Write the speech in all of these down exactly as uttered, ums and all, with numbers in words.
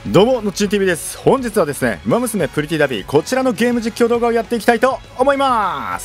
どうものっちん ティーブイ です。本日はですね、ウマ娘プリティダビー、こちらのゲーム実況動画をやっていきたいと思います。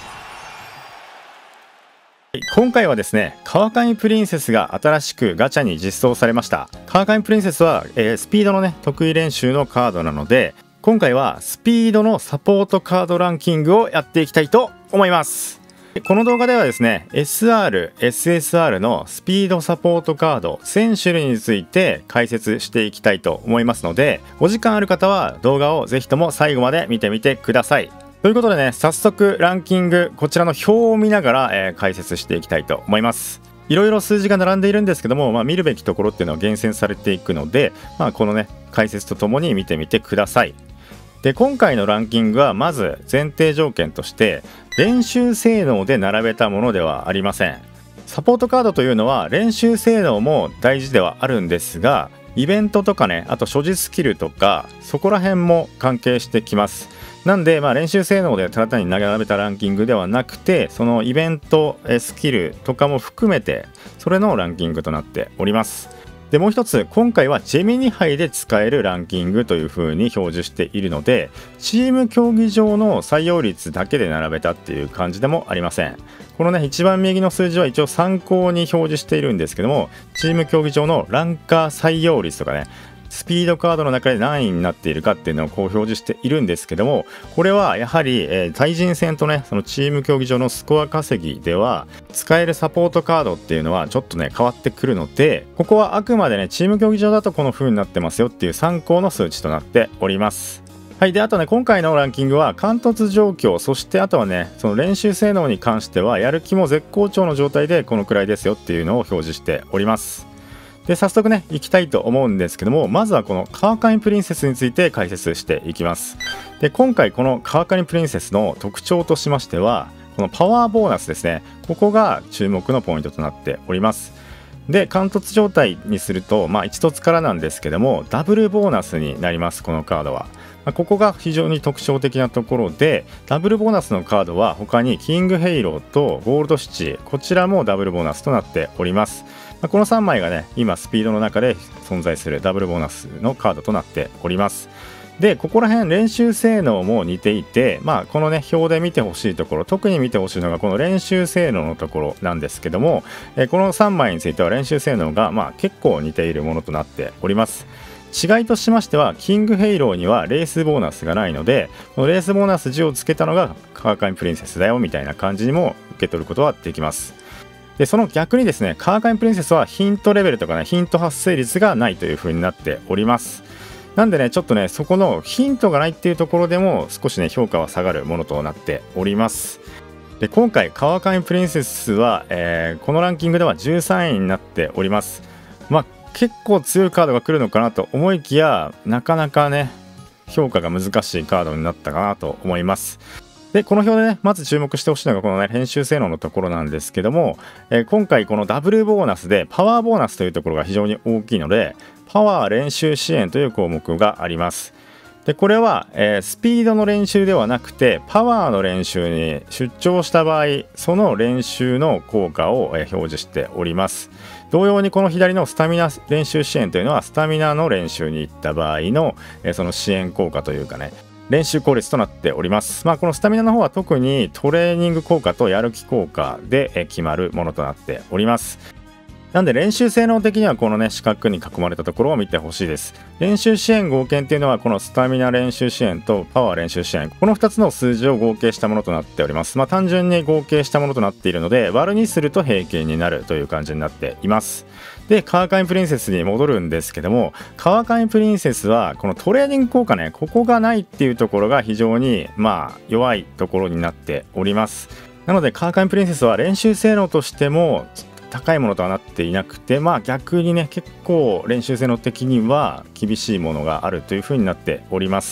今回はですね、川上プリンセスが新しくガチャに実装されました。川上プリンセスは、えー、スピードのね得意練習のカードなので、今回はスピードのサポートカードランキングをやっていきたいと思います。この動画ではですね エスアール、エスエスアール のスピードサポートカードせん種類について解説していきたいと思いますので、お時間ある方は動画をぜひとも最後まで見てみてください。ということでね、早速ランキング、こちらの表を見ながら、えー、解説していきたいと思います。いろいろ数字が並んでいるんですけども、まあ、見るべきところっていうのは厳選されていくので、まあ、このね解説とともに見てみてください。で、今回のランキングはまず前提条件として練習性能で並べたものではありません。サポートカードというのは練習性能も大事ではあるんですが、イベントとかね、あと所持スキルとかそこら辺も関係してきます。なんで、まあ、練習性能でただ単に並べたランキングではなくて、そのイベントスキルとかも含めてそれのランキングとなっております。で、もう一つ、今回はジェミニ杯で使えるランキングという風に表示しているので、チーム競技場の採用率だけで並べたっていう感じでもありません。このね一番右の数字は一応参考に表示しているんですけども、チーム競技場のランカー採用率とかね、スピードカードの中で何位になっているかっていうのをこう表示しているんですけども、これはやはり、えー、対人戦とねそのチーム競技場のスコア稼ぎでは使えるサポートカードっていうのはちょっとね変わってくるので、ここはあくまでねチーム競技場だとこの風になってますよっていう参考の数値となっております。はい。で、あとね今回のランキングは貫突状況、そしてあとはねその練習性能に関してはやる気も絶好調の状態でこのくらいですよっていうのを表示しております。で、早速ね行きたいと思うんですけども、まずはこの川上プリンセスについて解説していきます。で、今回この川上プリンセスの特徴としましては、このパワーボーナスですね、ここが注目のポイントとなっております。で、貫突状態にすると、まあ、いち凸からなんですけどもダブルボーナスになります。このカードは、まあ、ここが非常に特徴的なところで、ダブルボーナスのカードは他にキングヘイローとゴールドシチー、こちらもダブルボーナスとなっております。このさんまいがね今スピードの中で存在するダブルボーナスのカードとなっております。で、ここら辺練習性能も似ていて、まあ、このね表で見てほしいところ、特に見てほしいのがこの練習性能のところなんですけども、えこのさんまいについては練習性能がまあ結構似ているものとなっております。違いとしましては、キングヘイローにはレースボーナスがないので、このレースボーナスじをつけたのが川上プリンセスだよみたいな感じにも受け取ることはできます。で、その逆にですね、川上プリンセスはヒントレベルとかねヒント発生率がないという風になっております。なんでねちょっとねそこのヒントがないっていうところでも少しね評価は下がるものとなっております。で、今回川上プリンセスは、えー、このランキングではじゅうさんいになっております。まあ結構強いカードが来るのかなと思いきや、なかなかね評価が難しいカードになったかなと思います。で、この表でねまず注目してほしいのがこのね練習性能のところなんですけども、えー、今回このダブルボーナスでパワーボーナスというところが非常に大きいので、パワー練習支援という項目があります。で、これは、えー、スピードの練習ではなくてパワーの練習に出張した場合、その練習の効果を、えー、表示しております。同様にこの左のスタミナ練習支援というのはスタミナの練習に行った場合の、えー、その支援効果というかね練習効率となっております。まあ、このスタミナの方は特にトレーニング効果とやる気効果で決まるものとなっております。なんで練習性能的にはこのね四角に囲まれたところを見てほしいです。練習支援合計っていうのはこのスタミナ練習支援とパワー練習支援、このふたつの数字を合計したものとなっております。まあ、単純に合計したものとなっているので割るにすると平均になるという感じになっています。で、川上プリンセスに戻るんですけども、川上プリンセスはこのトレーニング効果ね、ここがないっていうところが非常にまあ弱いところになっております。なので川上プリンセスは練習性能としても高いものとはなっていなくて、まあ逆にね結構練習性能的には厳しいものがあるという風になっております。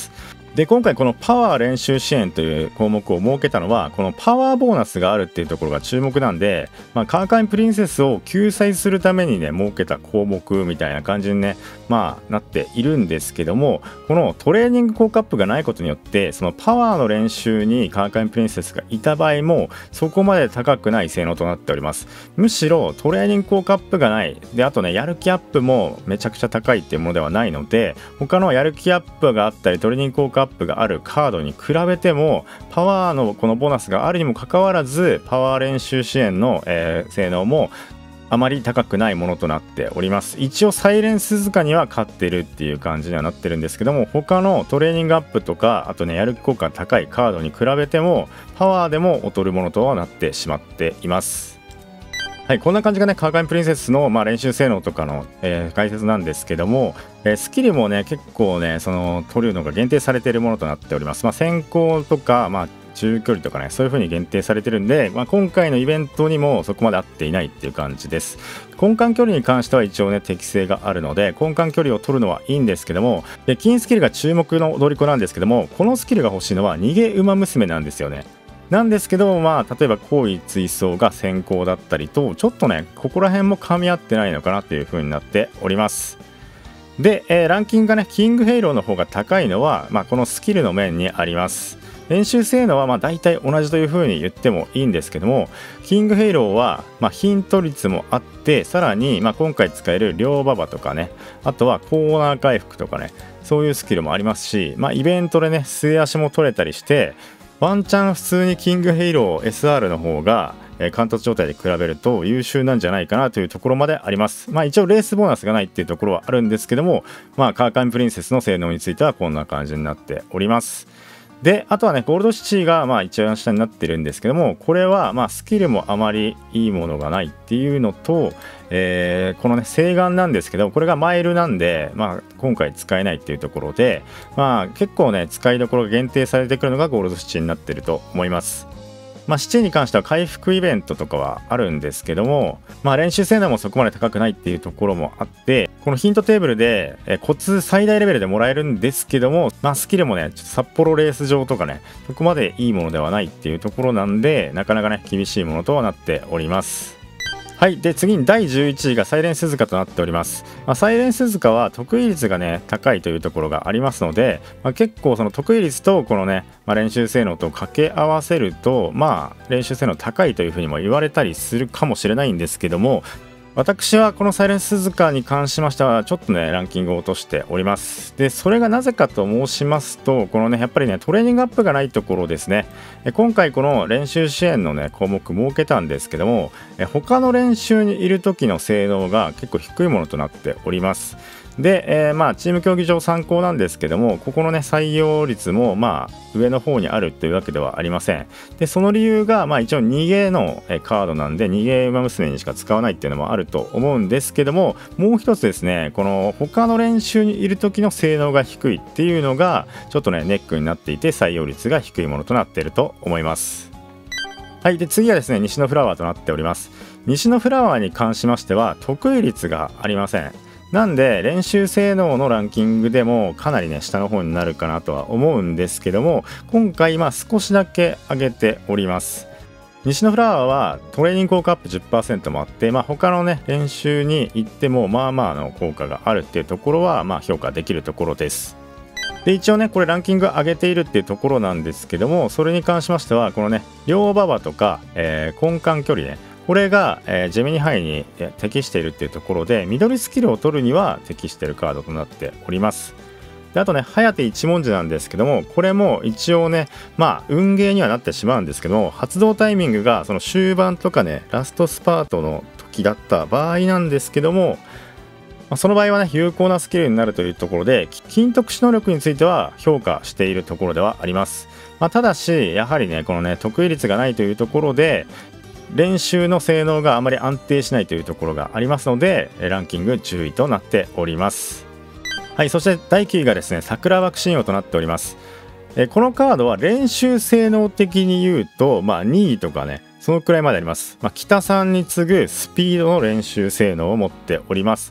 で今回このパワー練習支援という項目を設けたのは、このパワーボーナスがあるっていうところが注目なんで、まあ、カーカインプリンセスを救済するためにね設けた項目みたいな感じにねまあなっているんですけども、このトレーニング効果アップがないことによって、そのパワーの練習にカーカインプリンセスがいた場合もそこまで高くない性能となっております。むしろトレーニング効果アップがないで、あとねやる気アップもめちゃくちゃ高いっていうものではないので、他のやる気アップがあったりトレーニング効果アップがあるカードに比べてもパワーのこのボーナスがあるにもかかわらず、パワー練習支援の、えー、性能もあまり高くないものとなっております。一応サイレンスズカには勝ってるっていう感じにはなってるんですけども、他のトレーニングアップとかあとねやる気効果が高いカードに比べてもパワーでも劣るものとはなってしまっています。はい、こんな感じがねカーカインプリンセスの、まあ、練習性能とかの、えー、解説なんですけども、えー、スキルもね結構ねその取るのが限定されているものとなっております。まあ、先行とか、まあ、中距離とかねそういう風に限定されてるんで、まあ、今回のイベントにもそこまで合っていないっていう感じです。根幹距離に関しては一応ね適性があるので根幹距離を取るのはいいんですけども、で金スキルが注目の踊り子なんですけども、このスキルが欲しいのは逃げ馬娘なんですよね。なんですけど、まあ、例えば行為追走が先行だったりと、ちょっとねここら辺も噛み合ってないのかなっていう風になっております。で、えー、ランキングがねキングヘイローの方が高いのは、まあ、このスキルの面にあります。練習性能はまあ大体同じという風に言ってもいいんですけども、キングヘイローはまあヒント率もあって、さらにまあ今回使える両馬場とかね、あとはコーナー回復とかね、そういうスキルもありますし、まあ、イベントでね末足も取れたりして、ワンチャン普通にキングヘイロー エスアール の方が貫突状態で比べると優秀なんじゃないかなというところまであります。まあ一応レースボーナスがないっていうところはあるんですけども、まあカーカインプリンセスの性能についてはこんな感じになっております。であとはねゴールドシティがまあ一番下になってるんですけども、これはまあスキルもあまりいいものがないっていうのと、えー、このね請願なんですけど、これがマイルなんで、まあ、今回使えないっていうところで、まあ結構ね使いどころが限定されてくるのがゴールドシティになってると思います。まあ、シチに関しては回復イベントとかはあるんですけども、まあ、練習性能もそこまで高くないっていうところもあって、このヒントテーブルでえコツ最大レベルでもらえるんですけども、まあ、スキルもねちょっと札幌レース場とかねそこまでいいものではないっていうところなんで、なかなかね厳しいものとはなっております。はい、で次にだいじゅういちいがサイレンスズカとなっております。まあ、サイレンスズカは得意率がね高いというところがありますので、まあ、結構その得意率とこのね、まあ、練習性能と掛け合わせると、まあ練習性能高いというふうにも言われたりするかもしれないんですけども、私はこのサイレンスズカに関しましてはちょっとねランキングを落としております。でそれがなぜかと申しますと、このねやっぱりねトレーニングアップがないところですね。今回この練習支援のね項目設けたんですけども、他の練習にいる時の性能が結構低いものとなっております。で、えー、まあチーム競技場参考なんですけども、ここのね採用率もまあ上の方にあるというわけではありません。でその理由がまあ一応逃げのカードなんで、逃げ馬娘にしか使わないっていうのもあると思うんですけども、もう一つですね、この他の練習にいる時の性能が低いっていうのがちょっとねネックになっていて、採用率が低いものとなっていると思います。はい、で次はですね西のフラワーとなっております。西のフラワーに関しましては得意率がありません。なんで練習性能のランキングでもかなりね下の方になるかなとは思うんですけども、今回まあ少しだけ上げております。西のフラワーはトレーニング効果アップ じゅっパーセント もあって、まあ、他のね練習に行ってもまあまあの効果があるっていうところはまあ評価できるところです。で一応ねこれランキング上げているっていうところなんですけども、それに関しましてはこのね両馬場とか、えー、根幹距離ね、これが、えー、ジェミニハイに適しているっていうところで、緑スキルを取るには適しているカードとなっております。であとね颯一文字なんですけども、これも一応ねまあ運ゲーにはなってしまうんですけども、発動タイミングがその終盤とかねラストスパートの時だった場合なんですけども、まあ、その場合はね有効なスキルになるというところで、金特殊能力については評価しているところではあります。まあ、ただしやはりねこのね得意率がないというところで、練習の性能があまり安定しないというところがありますので、ランキングじゅういとなっております。はい、そしてだいきゅういがですね桜枠信用となっております。えこのカードは練習性能的に言うと、まあ、にいとかねそのくらいまであります。まあ、北さんに次ぐスピードの練習性能を持っております。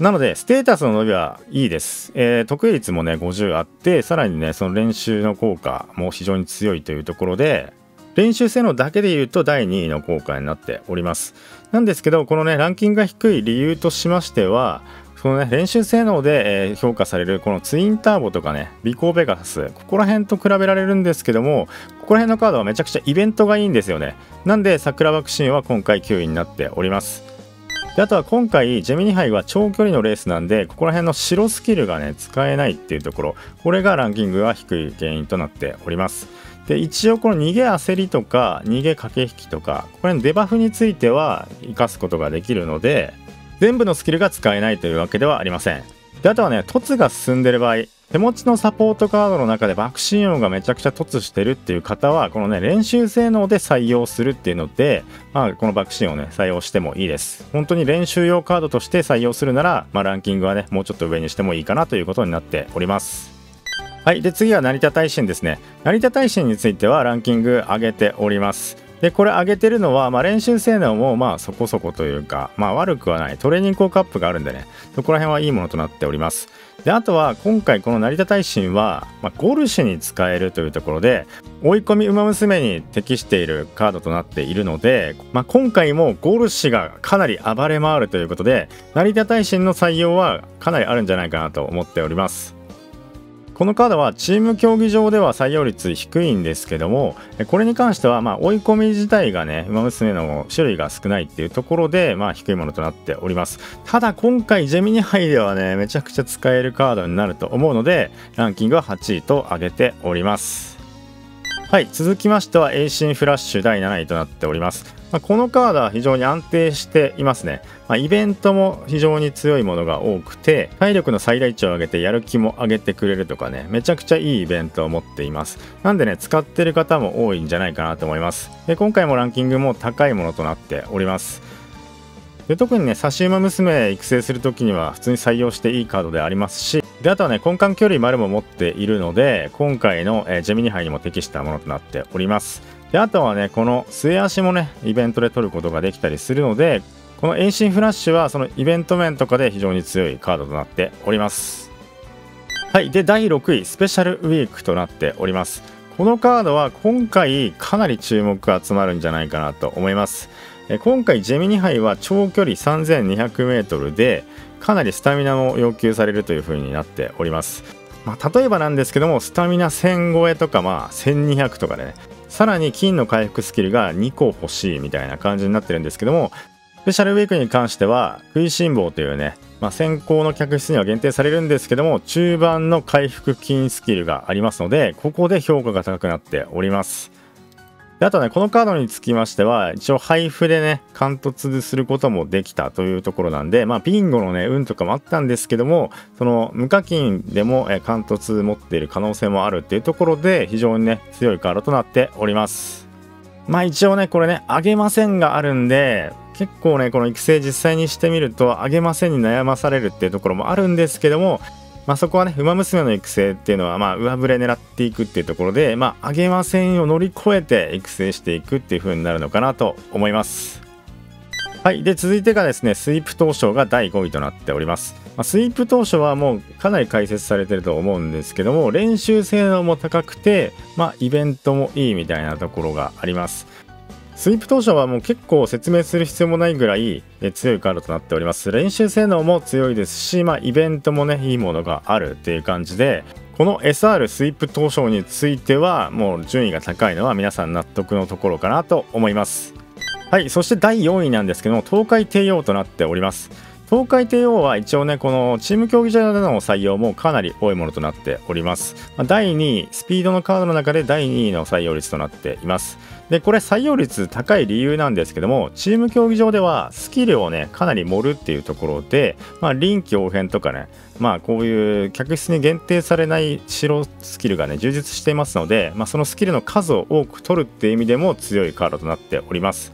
なのでステータスの伸びはいいです、えー、得意率もねごじゅうあって、さらにねその練習の効果も非常に強いというところで、練習性能だけで言うとだいにいの効果になっております。なんですけど、このねランキングが低い理由としましては、そのね練習性能で、えー、評価されるこのツインターボとかねビコーベガス、ここら辺と比べられるんですけども、ここら辺のカードはめちゃくちゃイベントがいいんですよね。なんで桜爆心は今回きゅういになっております。であとは今回ジェミニ杯は長距離のレースなんで、ここら辺の白スキルがね使えないっていうところ、これがランキングが低い原因となっております。で一応この逃げ焦りとか逃げ駆け引きとか、これのデバフについては生かすことができるので、全部のスキルが使えないというわけではありません。であとはね凸が進んでる場合、手持ちのサポートカードの中で爆心音がめちゃくちゃ凸してるっていう方は、このね練習性能で採用するっていうので、まあ、この爆心音をね採用してもいいです。本当に練習用カードとして採用するなら、まあ、ランキングはねもうちょっと上にしてもいいかなということになっております。はい、で次は成田耐震ですね。成田耐震についてはランキング上げております。でこれ上げてるのは、まあ、練習性能もまあそこそこというか、まあ、悪くはない、トレーニング効果アップがあるんでね、そこら辺はいいものとなっております。であとは今回この成田耐震は、まあ、ゴルシュに使えるというところで、追い込み馬娘に適しているカードとなっているので、まあ、今回もゴルシュがかなり暴れ回るということで、成田耐震の採用はかなりあるんじゃないかなと思っております。このカードはチーム競技場では採用率低いんですけども、これに関してはまあ追い込み自体がね馬娘の種類が少ないっていうところで、まあ低いものとなっております。ただ今回ジェミニ杯ではねめちゃくちゃ使えるカードになると思うので、ランキングははちいと上げております。はい、続きましてはエイシンフラッシュだいなないとなっております。まあ、このカードは非常に安定していますね。まあ、イベントも非常に強いものが多くて、体力の最大値を上げてやる気も上げてくれるとかね、めちゃくちゃいいイベントを持っています。なんでね使ってる方も多いんじゃないかなと思います。で今回もランキングも高いものとなっております。で特にね差し馬娘育成するときには普通に採用していいカードでありますし、であとはね根幹距離丸も持っているので、今回の、えー、ジェミニ杯にも適したものとなっております。であとはねこの末足もねイベントで取ることができたりするので、このエイシンフラッシュはそのイベント面とかで非常に強いカードとなっております。はい、でだいろくいスペシャルウィークとなっております。このカードは今回かなり注目が集まるんじゃないかなと思います。今回ジェミニ杯は長距離 さんぜんにひゃくメートル でかなりスタミナも要求されるという風になっております。まあ、例えばなんですけどもスタミナせん超えとか、まあせんにひゃくとかでね、さらに金の回復スキルがにこ欲しいみたいな感じになってるんですけども、スペシャルウィークに関しては食いしん坊というね、まあ、先行の客室には限定されるんですけども、中盤の回復金スキルがありますので、ここで評価が高くなっております。であとねこのカードにつきましては一応配布でね貫突することもできたというところなんで、まあビンゴのね運とかもあったんですけども、その無課金でもえ貫突持っている可能性もあるっていうところで非常にね強いカードとなっております。まあ一応ねこれね上げませんがあるんで、結構ねこの育成実際にしてみると上げませんに悩まされるっていうところもあるんですけども、まあそこはね馬娘の育成っていうのはまあ上振れ狙っていくっていうところで、まあ上げませんを乗り越えて育成していくっていう風になるのかなと思います。はい、で続いてがですねスイープ当初がだいごいとなっております。まあ、スイープ当初はもうかなり解説されてると思うんですけども、練習性能も高くて、まあイベントもいいみたいなところがあります。スイープ当初はもう結構説明する必要もないぐらい強いカードとなっております。練習性能も強いですし、まあ、イベントもねいいものがあるっていう感じで、この エスアール スイープ当初についてはもう順位が高いのは皆さん納得のところかなと思います。はい、そしてだいよんいなんですけども東海帝王となっております。東海帝王は一応ねこのチーム競技場での採用もかなり多いものとなっております。だいにいスピードのカードの中でだいにいの採用率となっています。でこれ採用率高い理由なんですけども、チーム競技場ではスキルをねかなり盛るっていうところで、まあ、臨機応変とかね、まあこういう客室に限定されない白スキルがね充実していますので、まあ、そのスキルの数を多く取るっていう意味でも強いカードとなっております。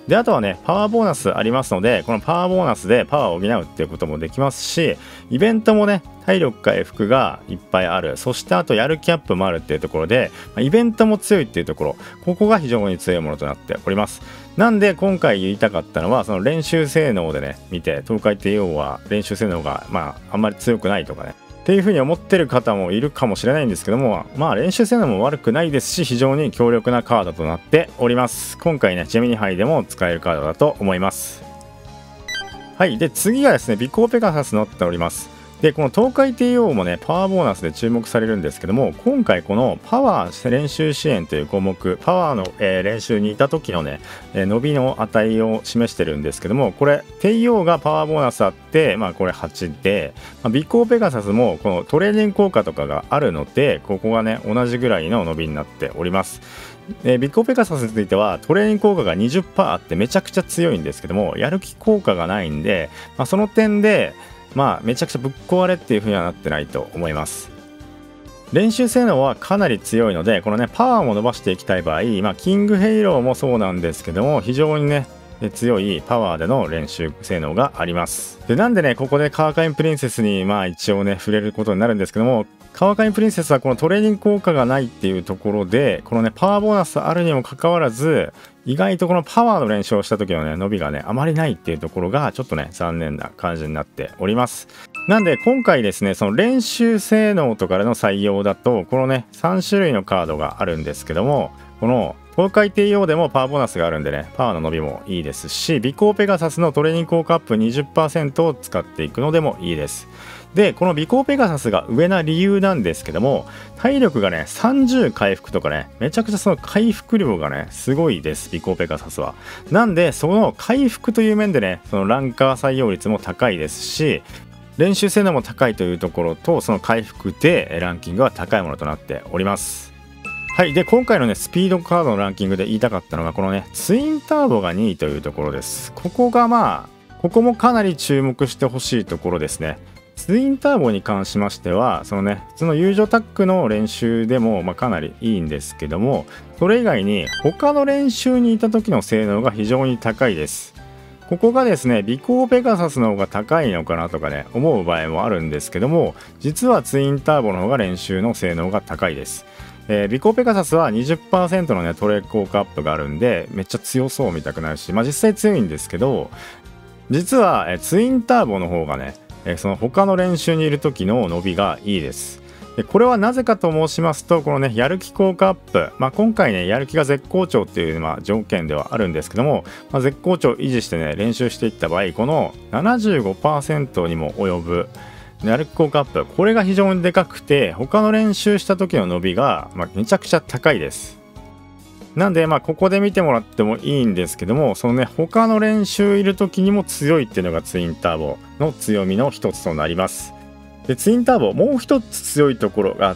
であとはねパワーボーナスありますので、このパワーボーナスでパワーを補うっていうこともできますし、イベントもね体力回復がいっぱいある、そしてあとやる気アップもあるっていうところで、イベントも強いっていうところ、ここが非常に強いものとなっております。なんで今回言いたかったのは、その練習性能でね見て、東海帝王は練習性能がまああんまり強くないとかねっていう風に思ってる方もいるかもしれないんですけども、まあ練習性能も悪くないですし、非常に強力なカードとなっております。今回ねジェミニ杯でも使えるカードだと思います。はい、で次がですね尾行ペガサスとなっております。でこの東海帝王もねパワーボーナスで注目されるんですけども、今回このパワー練習支援という項目、パワーの、えー、練習にいた時のね、えー、伸びの値を示してるんですけども、これ帝王がパワーボーナスあって、まあこれはちで、まあ、尾行ペガサスもこのトレーニング効果とかがあるので、ここがね同じぐらいの伸びになっております。えー、尾行ペガサスについてはトレーニング効果が にじゅっパーセント あってめちゃくちゃ強いんですけども、やる気効果がないんで、まあ、その点でまあめちゃくちゃぶっ壊れっていう風にはなってないと思います。練習性能はかなり強いので、このねパワーも伸ばしていきたい場合、まあ、キングヘイローもそうなんですけども、非常にね強いパワーでの練習性能があります。でなんでねここでカワカインプリンセスにまあ一応ね触れることになるんですけども、カワカインプリンセスはこのトレーニング効果がないっていうところで、このねパワーボーナスあるにもかかわらず、意外とこのパワーの練習をした時のね伸びがねあまりないっていうところがちょっとね残念な感じになっております。なんで今回ですねその練習性能とかでの採用だと、このねさん種類のカードがあるんですけども、この東海帝王でもパワーボーナスがあるんでねパワーの伸びもいいですし、尾行ペガサスのトレーニング効果アップ にじゅっパーセント を使っていくのでもいいです。でこの尾行ペガサスが上な理由なんですけども、体力がねさんじゅう回復とかね、めちゃくちゃその回復量がねすごいです、尾行ペガサスは。なんでその回復という面でねそのランカー採用率も高いですし、練習性能も高いというところと、その回復でランキングは高いものとなっております。はい、で今回のねスピードカードのランキングで言いたかったのが、このねツインターボがにいというところです。ここがまあここもかなり注目してほしいところですね。ツインターボに関しましては、そのね普通の友情タックの練習でもまあかなりいいんですけども、それ以外に他の練習にいた時の性能が非常に高いです。ここがですね尾行ペガサスの方が高いのかなとかね思う場合もあるんですけども、実はツインターボの方が練習の性能が高いです。えー、尾行ペガサスは にじゅっパーセント のねトレ効果アップがあるんで、めっちゃ強そう見たくなるし、まあ実際強いんですけど、実は、えー、ツインターボの方がね、えー、その他の練習にいる時の伸びがいいです。でこれはなぜかと申しますと、このねやる気効果アップ、まあ、今回ねやる気が絶好調っていう、まあ、条件ではあるんですけども、まあ、絶好調を維持してね練習していった場合、この ななじゅうごパーセント にも及ぶやる気効果アップ、これが非常にでかくて、他の練習した時の伸びが、まあ、めちゃくちゃ高いです。なんでまあここで見てもらってもいいんですけども、そのね他の練習いる時にも強いっていうのがツインターボの強みの一つとなります。でツインターボもう一つ強いところがあって、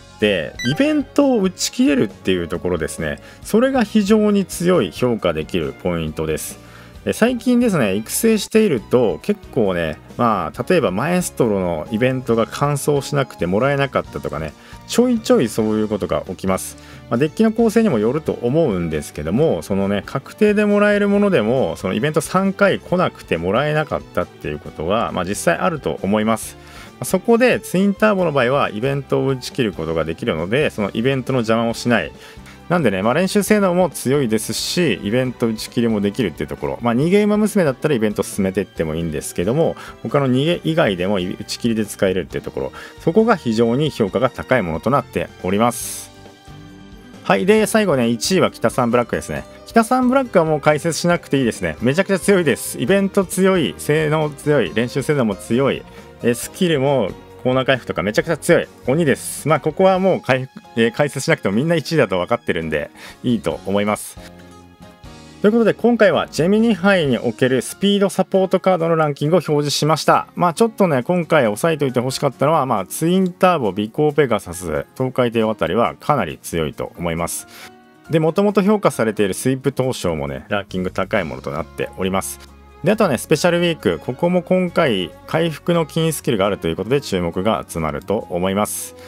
イベントを打ち切れるっていうところですね。それが非常に強い評価できるポイントです。最近ですね育成していると結構ね、まあ例えばマエストロのイベントが完走しなくてもらえなかったとかね、ちょいちょいそういうことが起きます。まあ、デッキの構成にもよると思うんですけども、そのね確定でもらえるものでもそのイベントさんかい来なくてもらえなかったっていうことが、まあ、実際あると思います。そこでツインターボの場合はイベントを打ち切ることができるので、そのイベントの邪魔をしない。なんでね、まあ、練習性能も強いですし、イベント打ち切りもできるっていうところ、まあ、逃げ馬娘だったらイベント進めていってもいいんですけども、他の逃げ以外でも打ち切りで使えるっていうところ、そこが非常に評価が高いものとなっております。はい、で最後ねいちいは北サンブラックですね。北サンブラックはもう解説しなくていいですね。めちゃくちゃ強いです。イベント強い、性能強い、練習性能も強い、えスキルもコーナー回復とかめちゃくちゃ強い鬼です。まあここはもう解、えー、解説しなくてもみんないちいだと分かってるんでいいと思います。ということで今回はジェミニ杯におけるスピードサポートカードのランキングを表示しました。まあちょっとね今回押さえておいてほしかったのは、まあツインターボ、尾行ペガサス、東海帝王あたりはかなり強いと思います。でもともと評価されているスイープ東証もねランキング高いものとなっております。であとはねスペシャルウィーク、ここも今回回復の金スキルがあるということで注目が集まると思います。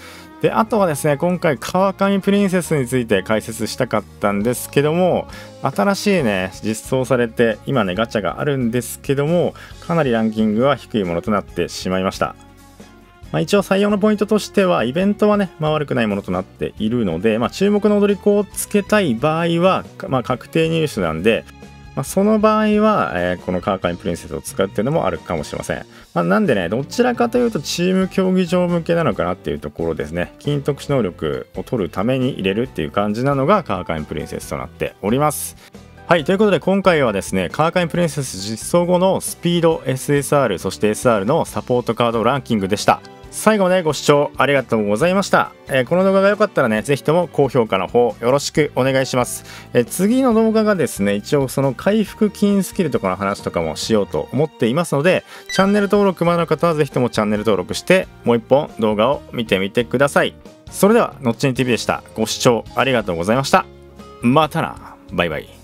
であとはですね、今回川上プリンセスについて解説したかったんですけども、新しいね実装されて今ねガチャがあるんですけども、かなりランキングは低いものとなってしまいました。まあ、一応採用のポイントとしてはイベントはね、まあ、悪くないものとなっているので、まあ、注目の踊り子をつけたい場合は、まあ、確定入手なんで、まあ、その場合は、えー、この川上プリンセスを使うっていうのもあるかもしれません。まあ、なんでね、どちらかというとチーム競技場向けなのかなっていうところですね。金特殊能力を取るために入れるっていう感じなのが川上プリンセスとなっております。はい、ということで今回はですね、川上プリンセス実装後のスピード エスエスアール そして エスアール のサポートカードランキングでした。最後までご視聴ありがとうございました。えー、この動画が良かったらね、ぜひとも高評価の方よろしくお願いします。えー、次の動画がですね、一応その回復金スキルとかの話とかもしようと思っていますので、チャンネル登録まだの方はぜひともチャンネル登録してもう一本動画を見てみてください。それではのっちに ティーブイ でした。ご視聴ありがとうございました。またな。バイバイ。